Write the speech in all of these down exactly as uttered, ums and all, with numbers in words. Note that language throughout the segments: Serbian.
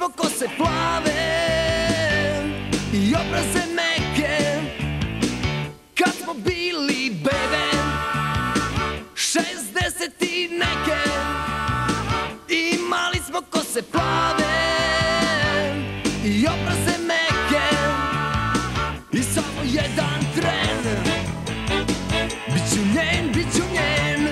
smo kose plave i obraze meke, kad smo bili bebe, šezdeset i neke. Imali smo kose plave i obraze meke i samo jedan tren. Biću njen, biću njen,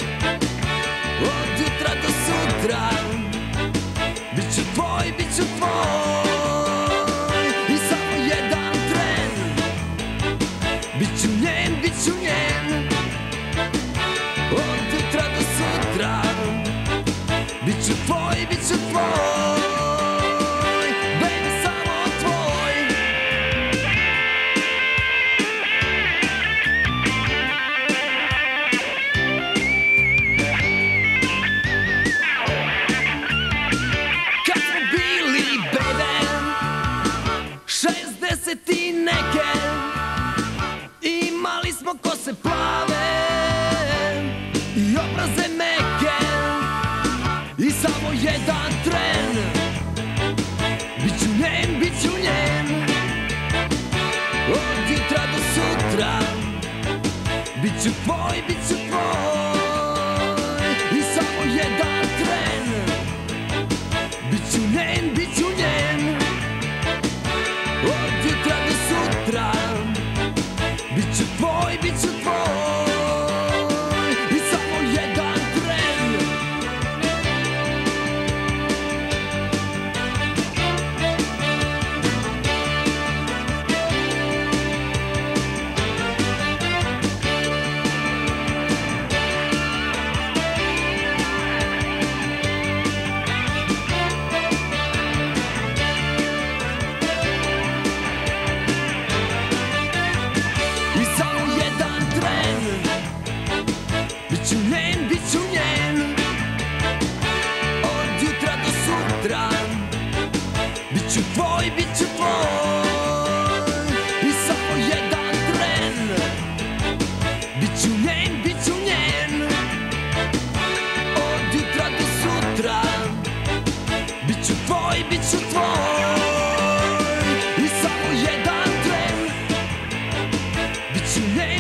od jutra do sutra. Biću tvoj, biću tvoj i samo jedan tren. Biću njen, biću njen, od jutra do sutra. Biću tvoj, biću tvoj, baby, samo tvoj. Kad smo bili bebe, šezdeset i neke, imali smo kose plave i obraze meke i samo jedan tren. Biću njen, biću njen, od jutra do sutra. Biću tvoj, biću tvoj i samo jedan tren. Biću njen, biću njen, od jutra do sutra. Biću tvoj, biću tvoj i samo jedan tren. Biću njen, biću njen, od jutra do sutra. Biću tvoj, biću tvoj i samo jedan tren. Biću njen, biću njen, od jutra do sutra. Biću tvoj, biću tvoj i samo jedan tren. Biću njen.